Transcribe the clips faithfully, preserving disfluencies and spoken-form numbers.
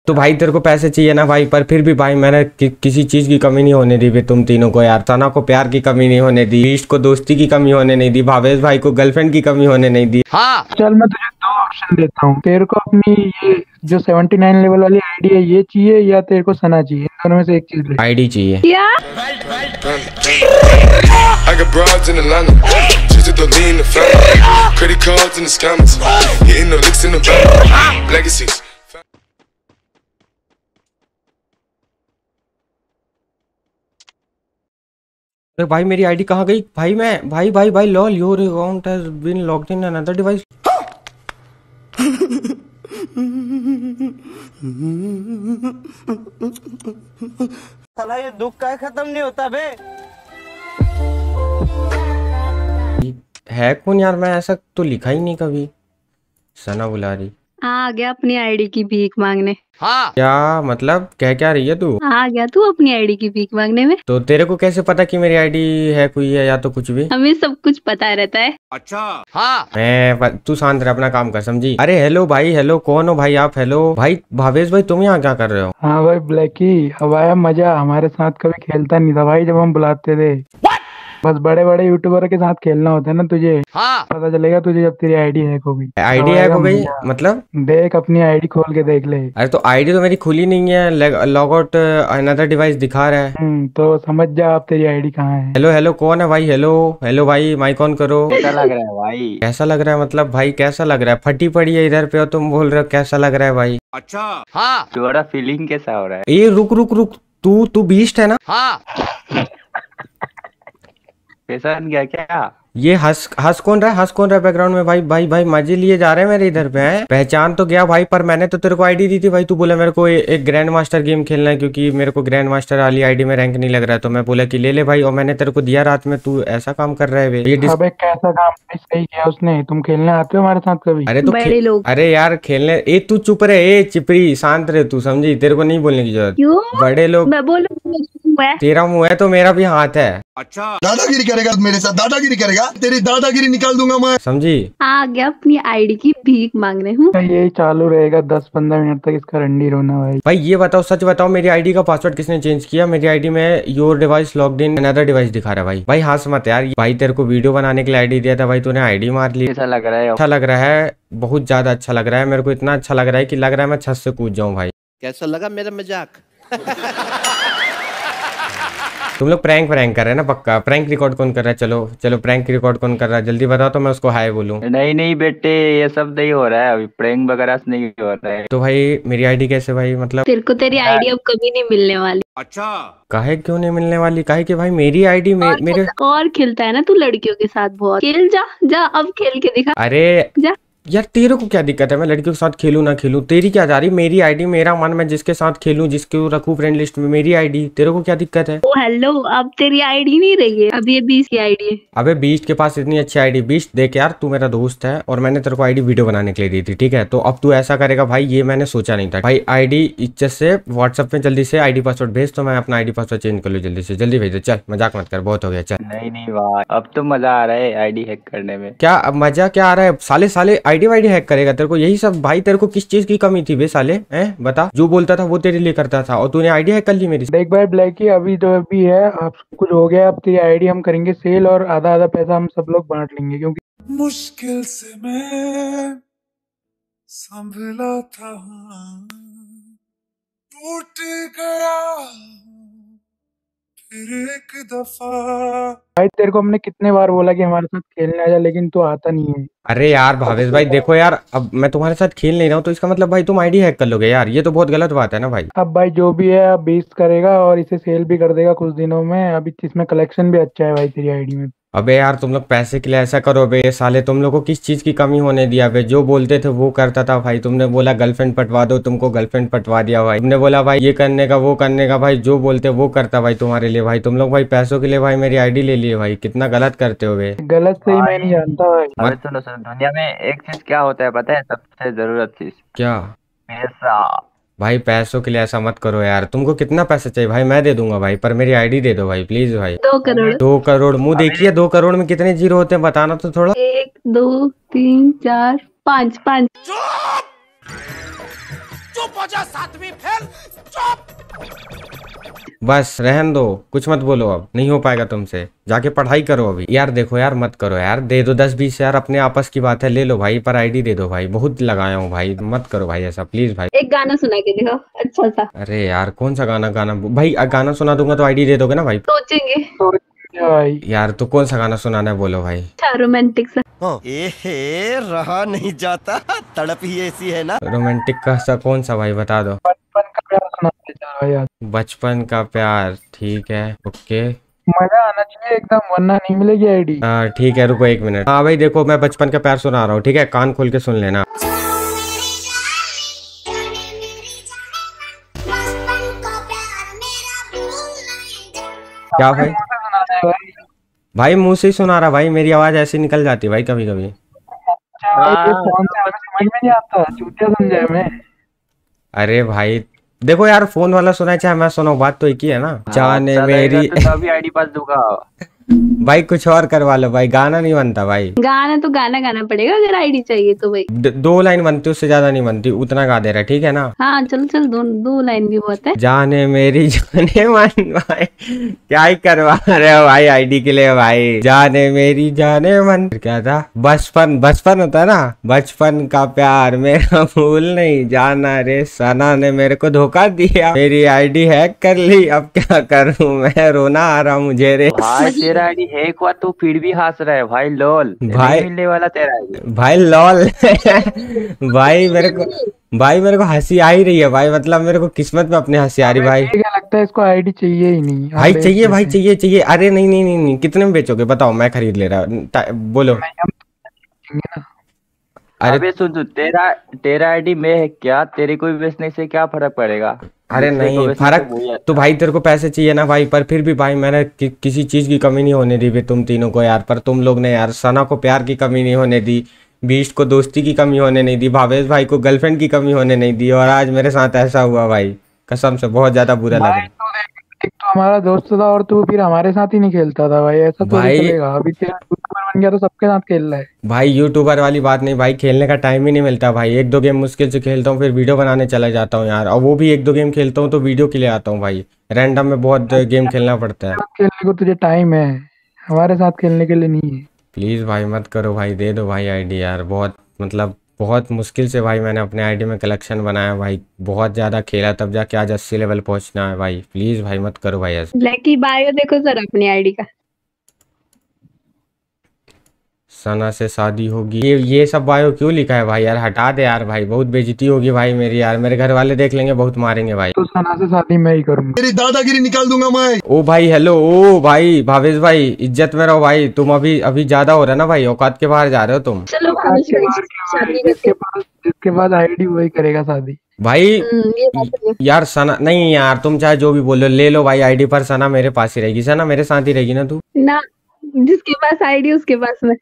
तो भाई तेरे को पैसे चाहिए ना भाई, पर फिर भी भाई मैंने कि, किसी चीज की कमी नहीं होने दी तुम तीनों को यार। सना को प्यार की कमी नहीं होने दी, ईस्ट को दोस्ती की कमी होने नहीं दी, भावेश भाई को गर्लफ्रेंड की कमी होने नहीं दी। हाँ चल मैं तुझे दो ऑप्शन देता हूँ, तेरे को अपनी ये जो सेवेंटी नाइन लेवल वाली आईडी है ये चाहिए या तेरे को सना चाहिए, दोनों में से एक चीज ले। आईडी चाहिए। क्या? अरे भाई मेरी आईडी कहाँ गई भाई? मैं भाई भाई भाई lol your account has been logged in another device. साला ये दुख का खत्म नहीं होता बे। है कौन यार? मैं ऐसा तो लिखा ही नहीं कभी। सना बुला रही। आ गया अपनी आईडी की भीख मांगने। हाँ क्या मतलब कह क्या रही है तू? आ गया तू अपनी आईडी की भीख मांगने में। तो तेरे को कैसे पता कि मेरी आईडी है कोई है या तो कुछ भी? हमें सब कुछ पता रहता है। अच्छा हाँ। मैं तू शांत रह, अपना काम कर, समझी? अरे हेलो भाई, हेलो कौन हो भाई आप? हेलो भाई भावेश भाई, तुम यहाँ क्या कर रहे हो? हाँ भाई ब्लैकी, अब आया मजा। हमारे साथ कभी खेलता नहीं था भाई जब हम बुलाते थे। बस बड़े बड़े यूट्यूबर के साथ खेलना होता है ना तुझे। हाँ। पता चलेगा तुझे जब तेरी आईडी हैक हो गई। आईडी हैक हो गई मतलब? देख अपनी आईडी खोल के देख ले। अरे तो आईडी तो मेरी खुली नहीं है, लॉग आउट अनदर डिवाइस दिखा रहा है। हम्म तो समझ जा आप तेरी आईडी कहाँ है। हेलो हेलो कौन है भाई? हेलो हेलो भाई माइक ऑन करो। कैसा लग रहा है भाई? कैसा लग रहा है मतलब भाई? कैसा लग रहा है? फटी पड़ी है इधर पे और तुम बोल रहे हो कैसा लग रहा है भाई? अच्छा हाँ। तुम्हारा फीलिंग कैसा हो रहा है? ये रुक रुक रुक, तू तू बीस्ट है ना? हाँ। पहचान गया क्या? ये हंस हंस कौन रहा है? हंस कौन रहा है बैकग्राउंड में? भाई भाई भाई मजे लिए जा रहे हैं मेरे इधर पे हैं। पहचान तो गया भाई, पर मैंने तो तेरे को आईडी दी थी भाई। तू बोला मेरे को ए, एक ग्रैंड मास्टर गेम खेलना है क्योंकि मेरे को ग्रैंड मास्टर वाली आईडी में रैंक नहीं लग रहा है, तो मैं बोला कि ले ले भाई, और मैंने तेरे को दिया रात में। तू ऐसा काम कर रहा है? ये अबे कैसा काम सही किया उसने? तुम खेलने आते हो हमारे साथ कभी? अरे तो बड़े लोग। अरे यार खेलने, ए तू चुप रहे, ए चिपरी शांत रहे तू, समझी? तेरे को नहीं बोलने की जरूरत। क्यों? बड़े लोग। मैं बोलूं तेरा मुंह है तो मेरा भी हाथ है। अच्छा दादागिरी करेगा मेरे साथ? दादागिरी करेगा? तेरी दादागिरी निकाल दूंगा मैं, समझी? आ गया अपनी आईडी की भीख मांगने। हूँ यही चालू रहेगा दस पंद्रह मिनट तक इसका रंडी रोना भाई। भाई ये बताओ, सच बताओ, मेरी आईडी का पासवर्ड किसने चेंज किया? मेरी आईडी में your device logged in another device दिखा रहा है भाई। भाई हंस मत यार, भाई तेरे को वीडियो बनाने के लिए आईडी दिया था भाई, तूने आईडी मार ली। कैसा लग रहा है? अच्छा लग रहा है, बहुत ज्यादा अच्छा लग रहा है मेरे को। इतना अच्छा लग रहा है कि लग रहा है मैं छत से कूद जाऊं भाई। कैसा लगा मेरा मजाक? तुम लोग प्रैंक प्रैंक कर रहे हैं ना? पक्का प्रैंक रिकॉर्ड कौन कर रहा है? चलो चलो प्रैंक रिकॉर्ड कौन कर रहा है जल्दी बताओ तो मैं उसको हाय बोलूं। नहीं नहीं बेटे, ये सब नहीं हो रहा है अभी, प्रैंक वगैरह नहीं हो रहा है। तो भाई मेरी आईडी कैसे भाई? मतलब तेरे को तेरी आईडी अब कभी नहीं मिलने वाली। अच्छा काहे क्यों नहीं मिलने वाली? काहे कि भाई मेरी आईडी मे, और, मेरे और खेलता है ना तू लड़कियों के साथ बहुत। खेल जा जा, अब खेल के दिखा। अरे जा यार तेरे को क्या दिक्कत है? मैं लड़कियों के साथ खेलूं ना खेलूं, तेरी क्या जा रही? मेरी आईडी मेरा मन, मैं जिसके साथ खेलूं जिसको रखूं फ्रेंड लिस्ट में, मेरी आईडी, तेरे को क्या दिक्कत है? ओ हेलो, अब तेरी आईडी नहीं रही है, अब ये बीस की आईडी है। अबे बीस्ट के पास इतनी अच्छी आईडी। बीस्ट देख यार, तू मेरा दोस्त है और मैंने तेरे को आईडी वीडियो बनाने के लिए दी थी, ठीक है? तो अब तू ऐसा करेगा भाई, ये मैंने सोचा नहीं था भाई। आईडी इज्जत से व्हाट्सएप में जल्दी से आईडी पासवर्ड भेज, तो मैं अपना आईडी पासवर्ड चेंज कर लूँ जल्दी से। जल्दी भेज दे, चल मजाक मत कर, बहुत हो गया, चल। नहीं नहीं भाई, अब तो मजा आ रहा है आईडी हैक करने में। क्या अब मजा क्या आ रहा है? साले साले आईडी वाईडी हैक करेगा तेरे को? यही सब भाई। तेरे को किस चीज की कमी थी बे साले? हैं बता, जो बोलता था वो तेरे लिए करता था और तूने आईडी हैक कर ली मेरी। देख भाई ब्लैकी, अभी जो अभी है अब कुछ हो गया, अब तेरी आईडी हम करेंगे सेल और आधा आधा पैसा हम सब लोग बांट लेंगे, क्योंकि मुश्किल से मैं संभला था, टूट गया फिर एक दफा। भाई तेरे को हमने कितने बार बोला कि हमारे साथ खेलने आ जा, लेकिन तू आता नहीं है। अरे यार भावेश भाई देखो यार, अब मैं तुम्हारे साथ खेल नहीं रहा हूँ तो इसका मतलब भाई तुम आईडी हैक कर लोगे यार? ये तो बहुत गलत बात है ना भाई। अब भाई जो भी है अब बीस करेगा और इसे सेल भी कर देगा कुछ दिनों में। अभी इसमें कलेक्शन भी अच्छा है भाई तेरी आईडी में। अबे यार तुम लोग पैसे के लिए ऐसा करो बे साले, तुम लोग को किस चीज की कमी होने दिया बे? जो बोलते थे वो करता था भाई। तुमने बोला गर्लफ्रेंड पटवा दो, तुमको गर्लफ्रेंड पटवा दिया भाई। तुमने बोला भाई ये करने का वो करने का, भाई जो बोलते वो करता भाई तुम्हारे लिए भाई। तुम लोग भाई पैसों के लिए भाई मेरी आईडी ले लिए भाई, कितना गलत करते हो बे। गलत सही मैं नहीं जानता भाई। अरे सुनो सुनो, दुनिया में एक चीज क्या होता है पता है? सबसे जरूरत चीज क्या? पैसा। भाई पैसों के लिए ऐसा मत करो यार। तुमको कितना पैसा चाहिए भाई? मैं दे दूंगा भाई, पर मेरी आईडी दे दो भाई प्लीज भाई। दो करोड़। दो करोड़ मुंह देखिए, दो करोड़ में कितने जीरो होते हैं बताना तो थोड़ा। एक दो तीन चार पाँच पाँच। बस रहन दो, कुछ मत बोलो, अब नहीं हो पाएगा तुमसे, जाके पढ़ाई करो अभी। यार देखो यार, मत करो यार, दे दो दस बीस यार, अपने आपस की बात है, ले लो भाई, पर आईडी दे दो भाई, बहुत लगाया हूँ भाई, मत करो भाई ऐसा प्लीज भाई। एक गाना सुना के दिखाओ अच्छा सा। अरे यार कौन सा गाना, गाना भाई, गाना सुना दूंगा तो आईडी दे दोगे ना भाई? सोचेंगे भाई यार तो कौन सा गाना सुनाना है बोलो भाई। अच्छा रोमांटिक सा। ए रहा नहीं जाता, तड़प ही ऐसी है ना। रोमांटिक का सा कौन सा भाई बता दो। बचपन का प्यार सुना दे चल भाई आज। बचपन का प्यार, ठीक है ओके। मजा आना चाहिए एकदम, वरना नहीं मिलेगी आईडी। हाँ ठीक है, रुको एक मिनट। हाँ भाई देखो, मैं बचपन का प्यार सुना रहा हूँ, ठीक है, कान खोल के सुन लेना। क्या भाई? भाई भाई मुंह से ही सुना रहा भाई, मेरी आवाज ऐसी निकल जाती है भाई कभी कभी। ये कौन सा हमें समझ में नहीं आता, चूतिया समझे हमें। अरे भाई देखो यार, फोन वाला सुना है चाहे मैं सुनाऊं, बात तो एक ही है ना। जाने अच्छा मेरी रहेगा तो तभी आईडी पास दूंगा। भाई कुछ और करवा लो भाई, गाना नहीं बनता भाई। गाना तो गाना गाना पड़ेगा अगर आईडी चाहिए तो भाई। द, दो लाइन बनती, उससे ज्यादा नहीं बनती, उतना गा दे रहा है, ठीक है ना। हाँ चल चल, दो दो लाइन भी बहुत है। जाने मेरी जाने मन भाई, क्या ही करवा रहे हो भाई आईडी के लिए भाई। जाने मेरी जाने मन, क्या था, बचपन, बचपन होता है ना, बचपन का प्यार मेरा भूल नहीं जाना रे, सना ने मेरे को धोखा दिया, मेरी आईडी हैक कर ली, अब क्या करूं मैं, रोना आ रहा मुझे रे। भाई तेरा आईडी हैक हुआ तो फिर भी हंस रहा है भाई, लोल भाई- नहीं मिलने वाला तेरा आईडी। भाई लॉल भाई मेरे को, भाई मेरे को हंसी आ ही रही है भाई, मतलब मेरे को किस्मत में अपने हंसी आ रही भाई। मुझे क्या लगता है इसको आईडी चाहिए ही नहीं। भाई हम चाहिए बेच भाई, देते चाहिए चाहिए। अरे नहीं नहीं नहीं नहीं, कितने में बेचोगे बताओ, मैं खरीद ले रहा, ता- बोलो। हैं। हम बेचेंगे ना। अरे अबे सुन सुन, तेरा तेरा आईडी में है क्या, तेरे को भी बेचने से क्या फर्क पड़ेगा। अरे दूसरे को नहीं बेचने फर्क से वही है। तो भाई, तेरे को पैसे चाहिए ना भाई, पर फिर भी भाई मैंने कि, किसी चीज की कमी नहीं होने दी भी तुम तीनों को यार, पर तुम लोग ने यार, सना को प्यार की कमी नहीं होने दी, बीस्ट को दोस्ती की कमी होने नहीं दी, भावेश भाई को गर्लफ्रेंड की कमी होने नहीं दी, और आज मेरे साथ ऐसा हुआ भाई, कसम से बहुत ज्यादा बुरा लग भाई रहा है। तू देख, एक तो हमारा दोस्त था और तू फिर हमारे साथ ही नहीं खेलता था भाई, ऐसा तो भाई- चलेगा। अभी तेरा यूट्यूबर बन गया तो सबके साथ खेल रहा है। भाई यूट्यूबर वाली बात नहीं भाई, खेलने का टाइम ही नहीं मिलता भाई, एक दो गेम मुश्किल से खेलता हूँ, फिर वीडियो बनाने चला जाता हूँ यार, और वो भी एक दो गेम खेलता हूँ तो वीडियो के लिए आता हूँ भाई, रैंडम में बहुत गेम खेलना पड़ता है। साथ खेलने को तुझे टाइम है, हमारे साथ खेलने के लिए नहीं है। प्लीज़ भाई मत करो भाई, दे दो भाई आईडी यार, बहुत मतलब बहुत मुश्किल से भाई मैंने अपने आईडी में कलेक्शन बनाया भाई, बहुत ज़्यादा खेला तब जाके आज अस्सी लेवल पहुंचना है भाई, प्लीज़ भाई मत करो भाई ऐसा। ब्लैकी बायो देखो सर अपनी आईडी का। सना से शादी होगी, ये ये सब बायो क्यों लिखा है भाई यार, हटा दे यार भाई, बहुत बेइज्जती होगी भाई मेरी यार, मेरे घर वाले देख लेंगे बहुत मारेंगे भाई। तो सना से शादी मैं ही करूंगा। तेरी दादागिरी निकाल दूंगा मैं। ओ भाई हेलो, ओ भाई भावेश भाई, इज्जत में रहो भाई, तुम अभी अभी ज्यादा हो रहा है ना भाई, औकात के बाहर जा रहे हो तुम चलो आज के बाद शादी जिसके पास जिसके पास आईडी वही करेगा शादी। भाई। हम्म, ये बात है। यार सना नहीं यार, तुम चाहे जो भी बोलो ले लो भाई आईडी, पर सना मेरे पास ही रहेगी, सना मेरे साथ ही रहेगी ना तू। ना जिसके पास आईडी उसके पास में।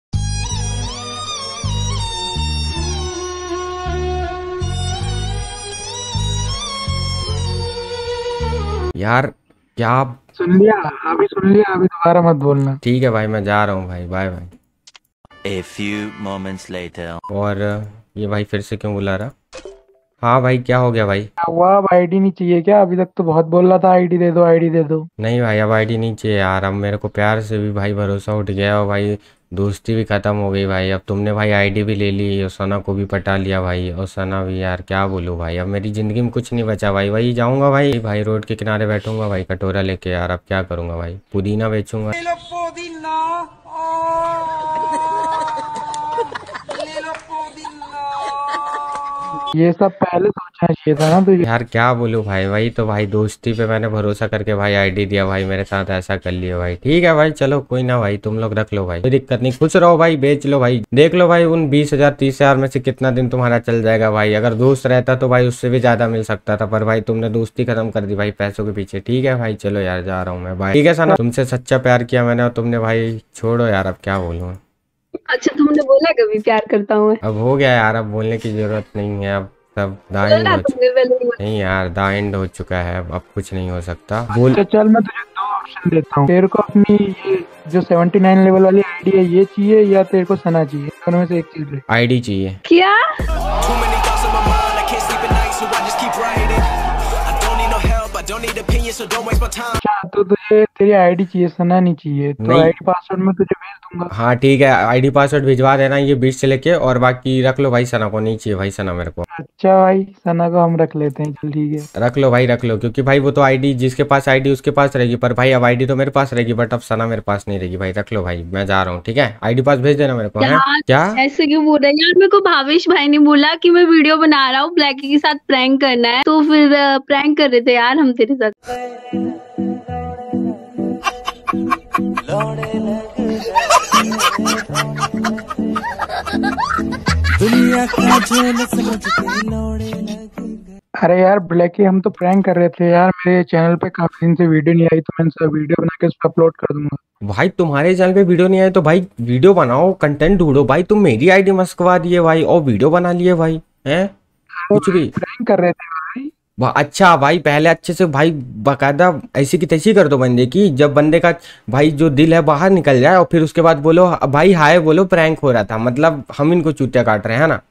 यार क्या, सुन लिया अभी, सुन लिया अभी, दोबारा मत बोलना। ठीक है भाई मैं जा रहा हूँ भाई, bye bye. A few moments later. और ये भाई फिर से क्यों बुला रहा? हाँ भाई क्या हो गया भाई? क्या हुआ, अब आईडी नहीं चाहिए क्या? अभी तक तो बहुत बोल रहा था आईडी दे दो, आईडी दे दो। नहीं भाई अब आईडी नहीं चाहिए यार, अब मेरे को प्यार से भी भाई भरोसा उठ गया, और भाई दोस्ती भी खत्म हो गई भाई, अब तुमने भाई आईडी भी ले ली और सना को भी पटा लिया भाई, और सना भी यार क्या बोलूँ भाई, अब मेरी ज़िंदगी में कुछ नहीं बचा भाई, वही जाऊँगा भाई भाई रोड के किनारे बैठूंगा भाई कटोरा लेके यार, अब क्या करूँगा भाई, पुदीना बेचूंगा। ये सब पहले सोचना चाहिए था ना तुझे। यार क्या बोलूं भाई, वही तो भाई दोस्ती पे मैंने भरोसा करके भाई आईडी दिया भाई, मेरे साथ ऐसा कर लिया भाई। ठीक है भाई चलो कोई ना भाई, तुम लोग रख लो भाई, कोई दिक्कत नहीं, खुश रहो भाई, बेच लो भाई, देख लो भाई उन बीस हजार तीस हजार में से कितना दिन तुम्हारा चल जाएगा भाई, अगर दोस्त रहता तो भाई उससे भी ज्यादा मिल सकता था, पर भाई तुमने दोस्ती खत्म कर दी भाई पैसों के पीछे। ठीक है भाई चलो यार जा रहा हूँ मैं, भाई ठीक है सना, तुमसे सच्चा प्यार किया मैंने और तुमने भाई छोड़ो यार, अब क्या बोलूँ। अच्छा तुमने बोला कभी प्यार करता हूँ मैं? अब हो गया यार, अब बोलने की जरूरत नहीं है, अब सब दा एंड बोला हो चुका तुमने पहले ही। नहीं यार, दा एंड हो चुका है, अब कुछ नहीं हो सकता। बोल अच्छा चल मैं तुझे दो ऑप्शन देता हूँ, तेरे को अपनी ये जो सेवेंटी नाइन लेवल वाली आईडी है ये चाहिए या तेरे को सना चाहिए? दोनों में से एक चीज ले। आईडी चाहिए। क्या? अच्छा तो तुझे तेरी आईडी चाहिए, सना नहीं चाहिए, तो नहीं। आईडी पासवर्ड मैं तुझे भेज दूंगा। हाँ ठीक है, आईडी पासवर्ड भिजवा देना ये बीच से लेके, और बाकी रख लो भाई, सना को नहीं चाहिए भाई, सना मेरे को। अच्छा भाई सना को हम रख लेते हैं, चल ठीक है। रख लो भाई रख लो, क्योंकि भाई वो तो आईडी जिसके पास आईडी उसके पास रहेगी, पर भाई अब आईडी तो मेरे पास रहेगी, बट अब सना मेरे पास नहीं रहेगी भाई। रख लो भाई, मैं जा रहा हूँ, ठीक है? आईडी पास भेज देना मेरे को। है यार, क्या? ऐसे क्यों बोल रहे हैं यार? मेरे को भावेश भाई ने बोला कि मैं वीडियो बना रहा हूँ, ब्लैकी के साथ प्रैंक करना है, तो फिर प्रैंक कर रहे थे यार हम तेरे साथ। अरे यार ब्लैकी, हम तो प्रैंक कर रहे थे यार, मेरे चैनल पे काफी दिन से वीडियो नहीं आई, तो मैंने सब वीडियो बना के उस पर अपलोड कर दूंगा। भाई तुम्हारे चैनल पे वीडियो नहीं आए तो भाई वीडियो बनाओ, कंटेंट ढूंढो भाई। तुम मेरी आईडी मस्कवा दिए भाई और वीडियो बना लिए भाई, हैं? कुछ भी प्रैंक कर रहे थे भाई। वाह, अच्छा भाई पहले अच्छे से भाई बकायदा ऐसी की तैसी कर दो बंदे की, जब बंदे का भाई जो दिल है बाहर निकल जाए, और फिर उसके बाद बोलो भाई हाय, बोलो प्रैंक हो रहा था, मतलब हम इनको चूतिया काट रहे हैं ना।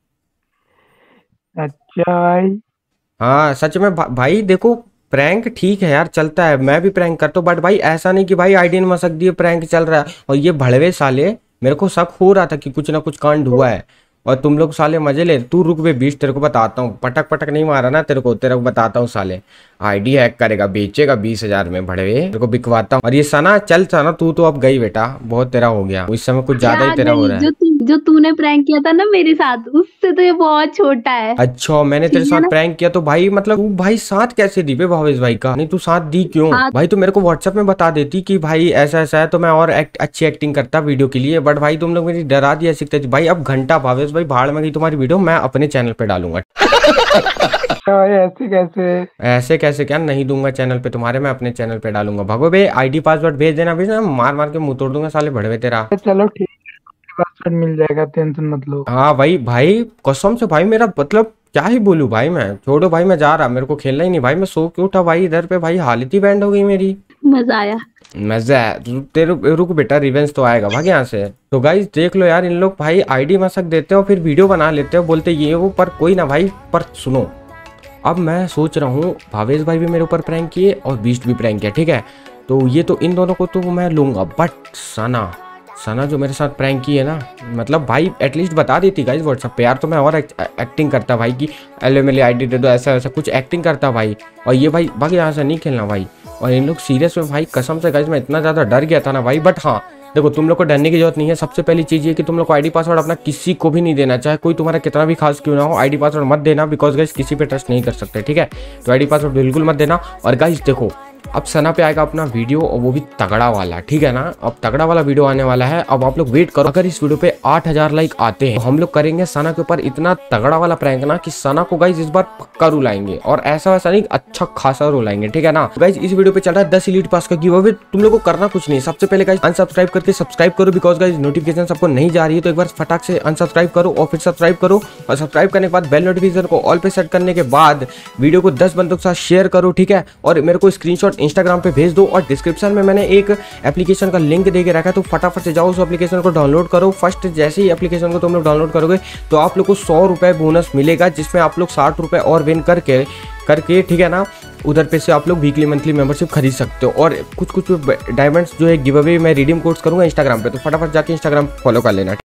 अच्छा भाई। हाँ सच में भा, भाई देखो प्रैंक ठीक है यार, चलता है, मैं भी प्रैंक करता हूँ, बट भाई ऐसा नहीं कि भाई आईडी ने मसक दिए प्रैंक चल रहा है। और ये भड़वे साले, मेरे को शक हो रहा था कि कुछ ना कुछ कांड हुआ है, और तुम लोग साले मजे ले। तू रुक बे बीच, तेरे को बताता हूँ, पटक पटक नहीं मारा ना तेरे को, तेरे को बताता हूँ साले। आईडी हैक करेगा, बेचेगा बीस हजार में भड़वे, तेरे को बिकवाता हूँ। और ये सना, चल सना तू तो अब गई बेटा, बहुत तेरा हो गया, इस समय कुछ ज्यादा ही तेरा हो रहा है। जो तू जो तूने प्रैंक किया था ना मेरे साथ, उससे तो ये बहुत छोटा है। अच्छा मैंने तेरे साथ प्रैंक किया तो भाई मतलब तू भाई साथ कैसे दी बे भावेश भाई का? नहीं तू साथ दी क्यों भाई? तू मेरे को व्हाट्सएप में बता देती कि भाई ऐसा ऐसा है, तो मैं और एक्ट, अच्छी एक्टिंग करता वीडियो के लिए, बट भाई तुम लोग मेरी डरा दिया सीखते थे भाई। अब घंटा भावेश भाई भाड़ में गई तुम्हारी वीडियो, मैं अपने चैनल पे डालूंगा। ऐसे कैसे? ऐसे कैसे क्या? नहीं दूंगा चैनल पे तुम्हारे, मैं अपने चैनल पे डालूंगा। भागो बे, आईडी पासवर्ड भेज देना, भेज देना, मार मार के मुंह तोड़ दूंगा साले भड़वे तेरा। चलो ठीक है, पासवर्ड मिल जाएगा, टेंशन मत लो। हाँ भाई, भाई कसम से भाई, मेरा मतलब क्या ही बोलूं भाई, मैं छोड़ो भाई, मैं जा रहा, मेरे को खेलना ही नहीं भाई। मैं सो के उठा भाई इधर पे, भाई हालत ही बैंड हो गई मेरी। मजा आया। मजा है तेरे, रुक बेटा, रिवेंज तो आएगा, भाग यहाँ से। तो गाइस देख लो यार, इन लोग भाई आईडी मसक देते हो, फिर वीडियो बना लेते हो, बोलते ये वो, पर कोई ना भाई। पर सुनो, अब मैं सोच रहा हूँ, भावेश भाई भी मेरे ऊपर प्रैंक किए और बीस्ट भी प्रैंक किया, ठीक है? तो ये तो इन दोनों को तो मैं लूंगा, बट सना सना जो मेरे साथ प्रैंक की है ना, मतलब भाई एटलीस्ट बता देती गाइस व्हाट्सएप पे यार, तो मैं और एक, एक्टिंग करता भाई कि एलो मेरी आईडी दे दो, ऐसा वैसा कुछ एक्टिंग करता भाई। और ये भाई भाग यहाँ से, नहीं खेलना भाई। और इन लोग सीरियस में भाई, कसम से गाइस मैं इतना ज़्यादा डर गया था ना भाई। बट हाँ देखो, तुम लोग को डरने की जरूरत नहीं है। सबसे पहली चीज़ ये कि तुम लोग को आईडी पासवर्ड अपना किसी को भी नहीं देना, चाहे कोई तुम्हारा कितना भी खास क्यों ना हो, आईडी पासवर्ड मत देना, बिकॉज गाइस किसी पे ट्रस्ट नहीं कर सकते, ठीक है? तो आईडी पासवर्ड बिल्कुल मत देना। और गाइस देखो, अब सना पे आएगा अपना वीडियो, और वो भी तगड़ा वाला, ठीक है ना? अब तगड़ा वाला वीडियो आने वाला है, अब आप लोग वेट करो। अगर इस वीडियो पे आठ हजार लाइक आते हैं तो हम लोग करेंगे सना के ऊपर इतना तगड़ा वाला प्रैंक ना, कि सना को गाइस इस बार पक्का रुलाएंगे, और ऐसा वैसा नहीं, अच्छा खासा रुलाएंगे, ठीक है ना? गाइस इस वीडियो पे चल रहा है दस एलीट पास का गिव अवे। तुम लोग को करना कुछ नहीं, सबसे पहले गाइस अनसब्सक्राइब करके सब्सक्राइब करो, बिकॉज गाइस नोटिफिकेशन सबको नहीं जा रही है, तो एक बार फटाक से अनसब्सक्राइब करो और फिर सब्सक्राइब करो। और सब्सक्राइब करने के बाद बेल नोटिफिकेशन को ऑल पे सेट करने के बाद वीडियो को दस बंदों के साथ शेयर करो, ठीक है? और मेरे को स्क्रीनशॉट इंस्टाग्राम पे भेज दो, और डिस्क्रिप्शन में मैंने एक एप्लीकेशन का लिंक दे के रखा है, तो फटाफट से जाओ उस एप्लीकेशन को डाउनलोड करो। फर्स्ट जैसे ही एप्लीकेशन को तुम लोग डाउनलोड करोगे तो आप लोग को सौ रुपए बोनस मिलेगा, जिसमें आप लोग साठ रुपए और विन करके करके ठीक है ना, उधर पे से आप लोग वीकली मंथली मेंबरशिप खरीद सकते हो। और कुछ कुछ डायमंड्स जो है गिव अवे मैं रिडीम कोड्स करूंगा इंस्टाग्राम पे, तो फटाफट जाके इंस्टाग्राम फॉलो कर लेना।